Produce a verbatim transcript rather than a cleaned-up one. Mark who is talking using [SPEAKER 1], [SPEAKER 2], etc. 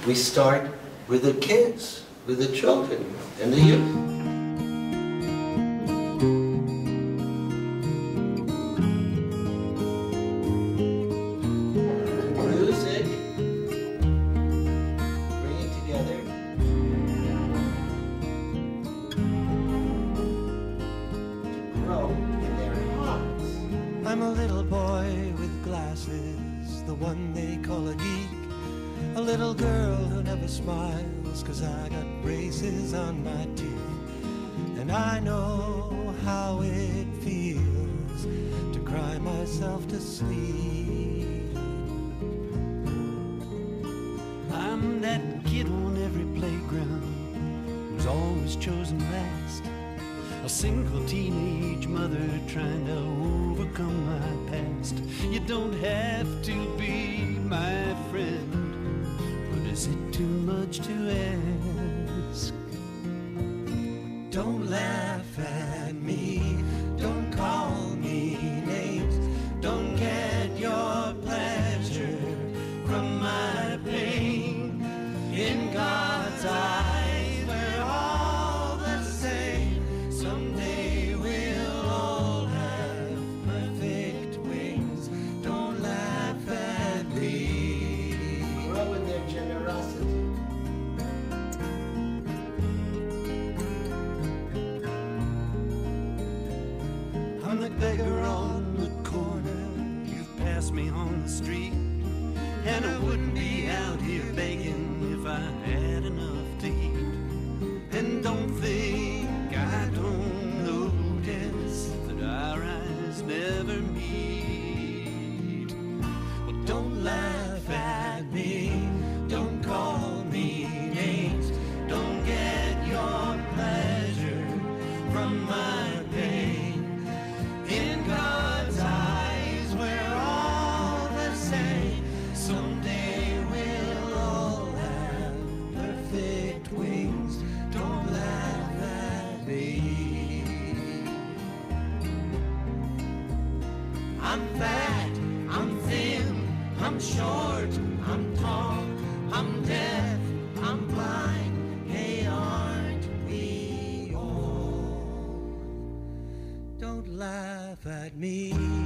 [SPEAKER 1] we start with the kids, with the children and the youth. Music, bring it together. To grow in their hearts.
[SPEAKER 2] I'm a little boy with glasses, the one they call a geek. A little girl who never smiles, 'cause I got braces on my teeth. And I know how it feels to cry myself to sleep. I'm that kid on every playground who's always chosen last. A single teenage mother trying to overcome my past. You don't have to be my friend, but is it too much to ask? Don't laugh at me, don't call me names, don't get your pleasure from my pain. In God's eyes we're all the same. Someday we'll all have perfect wings. Don't laugh at me.
[SPEAKER 1] Grow in their generosity.
[SPEAKER 2] I'm the beggar on the corner, you've passed me on the street, and I wouldn't be out here begging if I had enough to eat. And don't think I don't notice that our eyes never meet. Well, don't laugh at me, don't call me names, don't get your pleasure from my pain. In God's eyes we're all the same. Someday we'll all have perfect wings. Don't laugh at me. I'm fat, I'm thin, I'm short, I'm tall, I'm deaf, I'm blind. Hey, aren't we all? Don't laugh at me.